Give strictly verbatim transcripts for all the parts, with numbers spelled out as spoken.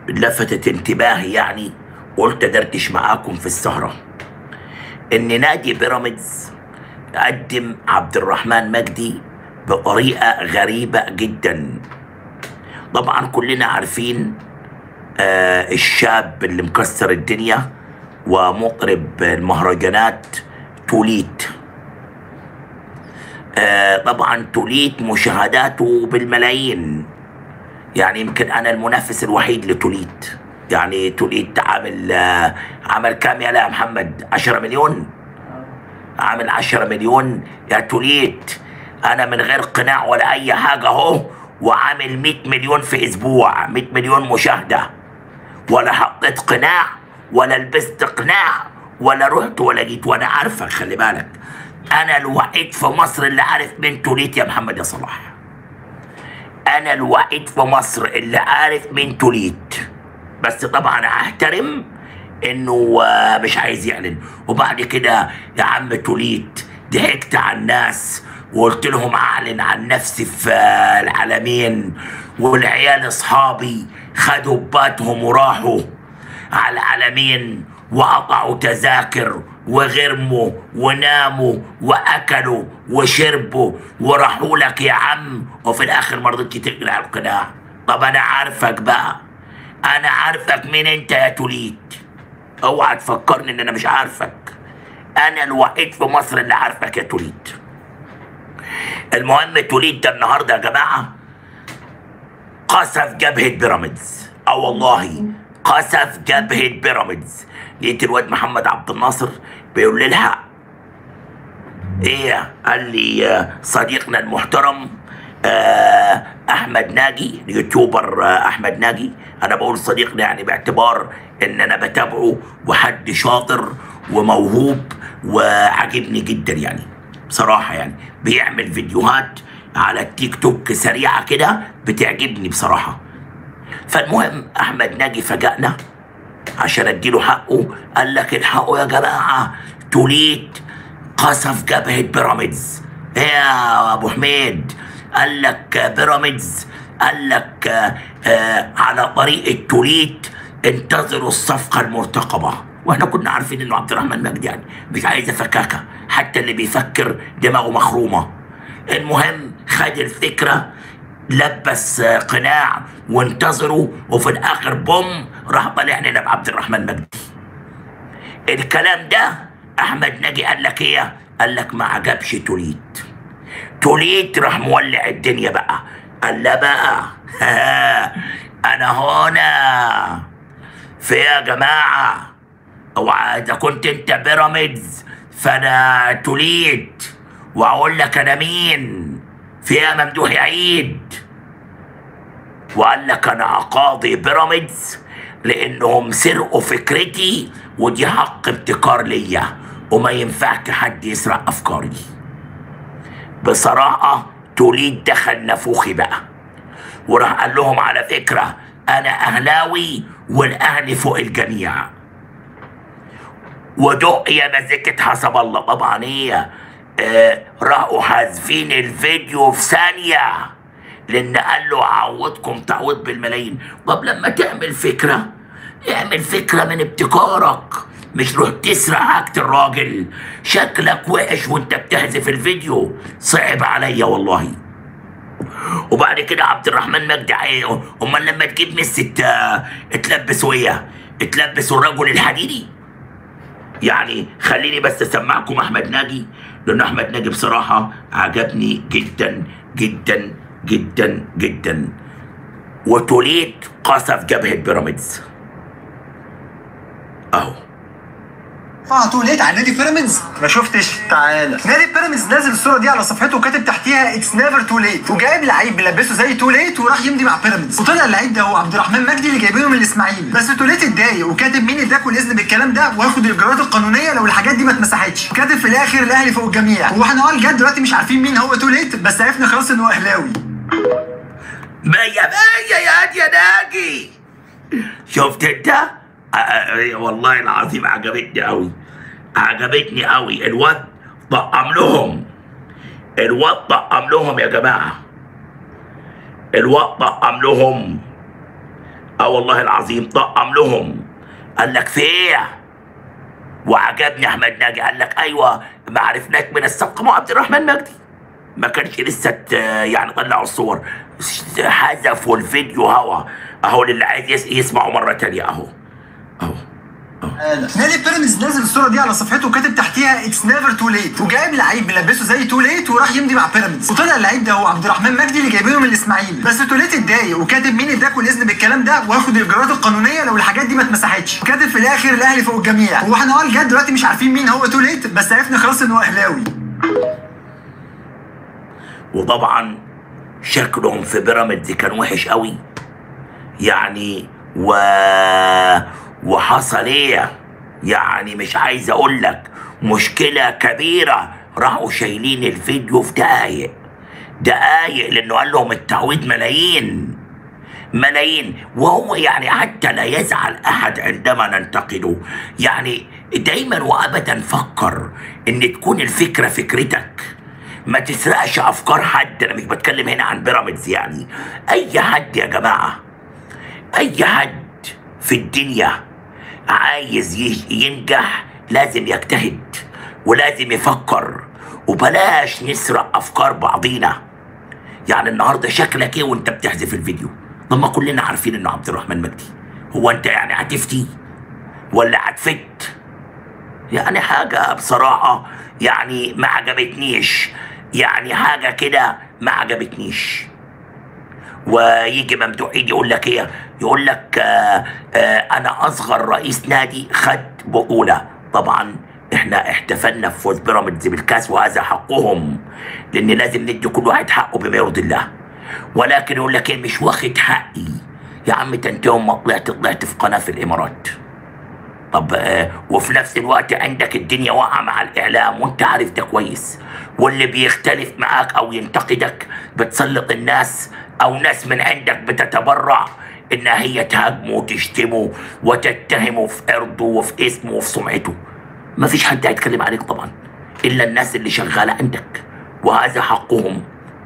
لفتت انتباهي يعني، قلت ادردش معاكم في السهرة، ان نادي بيراميدز قدم عبد الرحمن مجدي بطريقة غريبة جدا. طبعا كلنا عارفين آه الشاب اللي مكسر الدنيا ومطرب المهرجانات توليت. آه طبعا توليت مشاهداته بالملايين، يعني يمكن انا المنافس الوحيد لتوليت. يعني توليت عامل آه عمل كام يا لا محمد؟ عشرة مليون، عامل عشرة مليون يا توليت. انا من غير قناع ولا اي حاجه اهو، وعامل مية مليون في اسبوع، مية مليون مشاهده، ولا حطيت قناع ولا لبست قناع ولا رحت ولا جيت. وانا عارفك، خلي بالك، انا الوحيد في مصر اللي عارف مين توليت يا محمد يا صلاح. انا الوحيد في مصر اللي عارف مين توليت، بس طبعا احترم انه مش عايز يعلن. وبعد كده يا عم توليت ضحكت على الناس وقلت لهم اعلن عن نفسي في العالمين، والعيال اصحابي خدوا باتهم وراحوا على العالمين وقطعوا تذاكر وغرموا وناموا واكلوا وشربوا وراحوا لك يا عم، وفي الاخر ما رضيتش تقلع القناع. طب انا عارفك بقى، انا عارفك مين انت يا توليت، اوعى تفكرني ان انا مش عارفك. انا الوحيد في مصر اللي عارفك يا توليت. المهم توليت ده النهارده يا جماعه قصف جبهه بيراميدز. اه والله قصف جبهه بيراميدز. لقيت الواد محمد عبد الناصر بيقول لي الحق. ايه؟ قال لي صديقنا المحترم آه احمد ناجي، اليوتيوبر آه احمد ناجي. انا بقول صديقنا يعني باعتبار ان انا بتابعه وحد شاطر وموهوب وعجبني جدا يعني بصراحه، يعني بيعمل فيديوهات على التيك توك سريعه كده بتعجبني بصراحه. فالمهم احمد ناجي فاجأنا عشان اديله حقه، قال لك الحقوا يا جماعه توليت قصف جبهه بيراميدز. ايه يا ابو حميد؟ قال لك بيراميدز قال لك آه آه على طريقه توليت انتظروا الصفقه المرتقبه. واحنا كنا عارفين انه عبد الرحمن مجدي يعني مش عايز فكاكه، حتى اللي بيفكر دماغه مخرومه. المهم خد الفكره، لبس قناع وانتظروا، وفي الاخر بوم راح طالع لنا بعبد الرحمن مجدي. الكلام ده احمد ناجي قال لك ايه؟ قال لك ما عجبش توليت. توليت راح مولع الدنيا بقى، قال لا بقى انا هنا في يا جماعه، اوعى اذا كنت انت بيراميدز فانا توليت، واقول لك انا مين فيها ممدوح عيد. وقال لك انا اقاضي بيراميدز لانهم سرقوا فكرتي، ودي حق ابتكار ليا وما ينفعش حد يسرق افكاري. بصراحه توليد دخل نافوخي بقى، وراح قال لهم على فكره انا اهلاوي والاهلي فوق الجميع. ودق يا مزيكة حسب الله. طبعا ايه آه راحوا حازفين الفيديو في ثانيه، لان قال له عوضكم تعويض بالملايين. طب لما تعمل فكره اعمل فكره من ابتكارك، مش روح تسرق حاجه الراجل. شكلك وحش وانت بتحذف الفيديو، صعب عليا والله. وبعد كده عبد الرحمن مجدي عيه، امال لما تجيب ميسي تلبسوا ايه؟ تلبسوا الرجل الحديدي؟ يعني خليني بس اسمعكم احمد ناجي، لان احمد ناجي بصراحه عجبني جدا جدا جدا جدا. وتوليت قصف جبهه بيراميدز اهو. اه توليت على نادي بيراميدز؟ ما شفتش. تعالى نادي بيراميدز نازل الصوره دي على صفحته وكاتب تحتيها اتس نيفر تو ليت، وجايب لعيب بيلبسه زي توليت وراح يمضي مع بيراميدز، وطلع اللعيب ده هو عبد الرحمن مجدي اللي جايبينه من الاسماعيلي. بس توليت اتضايق وكاتب مين اداكوا الاذن بالكلام ده، وهاخد الاجراءات القانونيه لو الحاجات دي ما اتمسحتش. وكاتب في الاخر الاهلي فوق الجميع. واحنا اه لغايه دلوقتي مش عارفين مين هو توليت، بس عرفنا خلاص ان هو اهلاوي. مية مية يا هادي يا ناجي. شفت انت؟ والله العظيم عجبتني قوي، عجبتني قوي. الواد طقم لهم، الواد طقم لهم يا جماعه، الواد طقم لهم. اه والله العظيم طقم لهم. قال لك في ايه؟ وعجبني احمد ناجي. قال لك ايوه ما عرفناك من السبق. ما عبد الرحمن مجدي ما كانش لسه ت- يعني طلعوا الصور، حذفوا الفيديو هوا اهو للي عايز يس- يسمعه مره تانيه اهو اهو اهو. نادي بيراميدز نازل الصوره دي على صفحته وكاتب تحتيها اتس نيفر تو ليت، وجايب لعيب ملبسه زي تو ليت وراح يمضي مع بيراميدز، وطلع اللعيب ده هو عبد الرحمن مجدي اللي جايبينه من الاسماعيلي. بس تو ليت اتضايق وكاتب مين اداكوا الاذن بالكلام ده واخد الاجراءات القانونيه لو الحاجات دي ما اتمسحتش، وكاتب في الاخر الاهلي فوق الجميع. هو احنا اه لغايه دلوقتي مش عارفين مين هو تو ليت، بس عرفنا خلاص انه اهلاوي. وطبعا شكلهم في بيراميدز كان وحش قوي يعني. و وحصل ايه يعني؟ مش عايز اقول لك مشكله كبيره. راحوا شايلين الفيديو في دقايق دقايق لانه قال لهم التعويض ملايين ملايين. وهو يعني حتى لا يزعل احد عندما ننتقده، يعني دايما وابدا فكر ان تكون الفكره فكرتك، ما تسرقش افكار حد. انا مش بتكلم هنا عن بيراميدز، يعني اي حد يا جماعه، اي حد في الدنيا عايز ينجح لازم يجتهد ولازم يفكر، وبلاش نسرق افكار بعضينا. يعني النهارده شكلك ايه وانت بتحذف الفيديو؟ لما كلنا عارفين انه عبد الرحمن مجدي. هو انت يعني هتفتي ولا هتفت؟ يعني حاجه بصراحه يعني ما عجبتنيش، يعني حاجه كده ما عجبتنيش. ويجي ممدوح ايدي يقول لك ايه؟ يقول لك آه آه انا اصغر رئيس نادي خد بطوله. طبعا احنا احتفلنا في فوز بيراميدز بالكاس وهذا حقهم، لان لازم ندي كل واحد حقه بما يرضي الله. ولكن يقول لك ايه؟ مش واخد حقي يا عم. انت يوم طلعت طلعت في قناه في الامارات. طب آه وفي نفس الوقت عندك الدنيا واقعه مع الاعلام وانت عارف ده كويس، واللي بيختلف معاك او ينتقدك بتسلط الناس او ناس من عندك بتتبرع انها هي تهاجمه وتشتمه وتتهمه في عرضه وفي اسمه وفي سمعته. ما فيش حد هيتكلم عليك طبعا الا الناس اللي شغاله عندك، وهذا حقهم.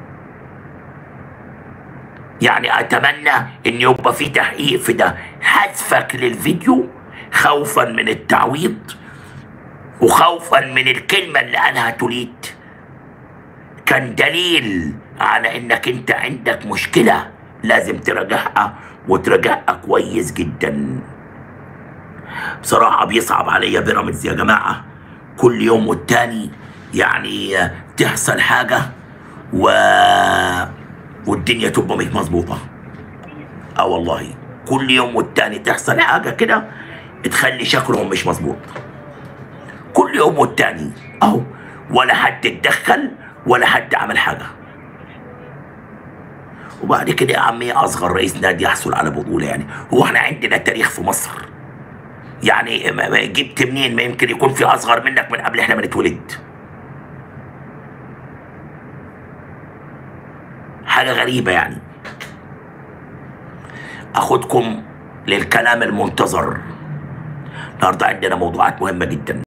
يعني اتمنى ان يبقى في تحقيق في ده. حذفك للفيديو خوفا من التعويض وخوفا من الكلمه اللي قالها توليت كان دليل على انك انت عندك مشكله لازم تراجعها وتراجعها كويس جدا. بصراحه بيصعب عليا بيراميدز يا جماعه، كل يوم والتاني يعني تحصل حاجه و... والدنيا تبقى مش مظبوطه. اه والله كل يوم والتاني تحصل حاجه كده تخلي شكلهم مش مظبوط. كل يوم والتاني اهو، ولا حد اتدخل ولا حد عمل حاجه. وبعد كده يا عمي اصغر رئيس نادي يحصل على بطوله، يعني هو احنا عندنا تاريخ في مصر؟ يعني جبت منين؟ ما يمكن يكون في اصغر منك من قبل احنا ما نتولد. حاجه غريبه يعني. اخدكم للكلام المنتظر. النهارده عندنا موضوعات مهمه جدا.